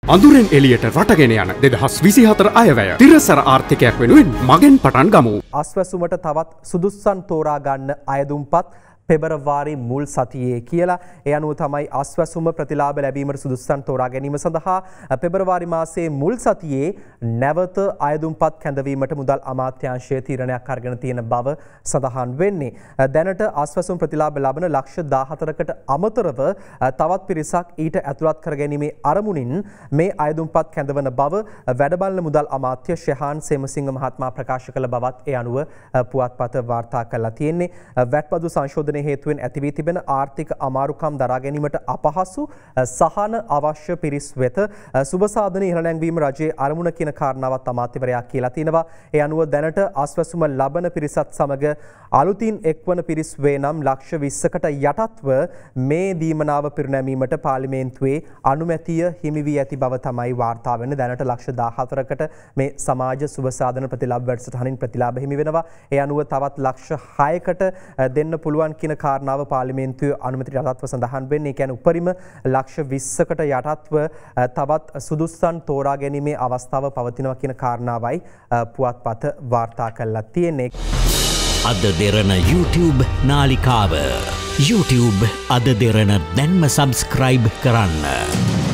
අඳුරෙන් එළියට රටගෙන යන 2024 අයවැය තිරසර ආර්ථිකයක් වෙනුවෙන් මගෙන් පටන් ගමු. අස්වැසුමට තවත් සුදුස්සන් තෝරා ගන්න අයදුම්පත් පෙබරවාරි මුල් සතියේ කියලා. ඒ අනුව තමයි අස්වැසුම ප්‍රතිලාභ ලැබීමට සුදුස්සන් තෝරා ගැනීම සඳහා පෙබරවාරි මාසයේ මුල් සතියේ නැවත අයදුම්පත් කැඳවීමට මුදල් අමාත්‍යාංශය තීරණයක් අරගෙන තියෙන බව සඳහන් වෙන්නේ. දැනට අස්වැසුම් ප්‍රතිලාභ ලබන ලක්ෂ 14කට අමතරව තවත් පිරිසක් ඊට ඇතුළත් කර ගැනීමේ අරමුණින් මේ අයදුම්පත් කැඳවන බව වැඩබලන මුදල් අමාත්‍ය ශෙහාන් සේමසිංහ මහත්මයා ප්‍රකාශ කළ බවත් ඒ අනුව පුවත්පත වාර්තා කරලා තියෙන්නේ. වැට්පදු සංශෝධන හේතුවෙන් ඇති වී තිබෙන ආර්ථික අමාරුකම් දරා ගැනීමට අපහසු සහන අවශ්‍ය පිරිස් වෙත සුබ සාධන ඉහළ නැංවීම රජයේ අරමුණ කියන කාරණාවත් අමාත්‍යවරයා කියලා තිනවා. ඒ අනුව දැනට අස්වැසුම ලබන පිරිසත් සමග අලුතින් එක්වන පිරිස් වේ නම් ලක්ෂ 20කට යටත්ව මේ දීමනාව පිරිනැමීමට පාර්ලිමේන්තුවේ අනුමැතිය හිමි වී ඇති බව තමයි වාර්තා වෙන්නේ. දැනට ලක්ෂ 14කට මේ සමාජ සුබ සාධන ප්‍රතිලාභ වැඩසටහනින් ප්‍රතිලාභ හිමි වෙනවා. ඒ අනුව තවත් ලක්ෂ 6කට දෙන්න පුළුවන් කියන කාරණාව පාර්ලිමේන්තුවේ අනුමැතියට යටත්ව සඳහන් වෙන්නේ. ඒ කියන්නේ උපරිම ලක්ෂ 20කට යටත්ව තවත් සුදුස්සන් තෝරා ගැනීමේ අවස්ථාව පවතිනවා කියන කාරණාවයි පුවත්පත වාර්තා කරලා තියෙන්නේ. අද දෙරණ YouTube නාලිකාව YouTube අද දෙරණ දැන්ම සබස්ක්‍රයිබ් කරන්න.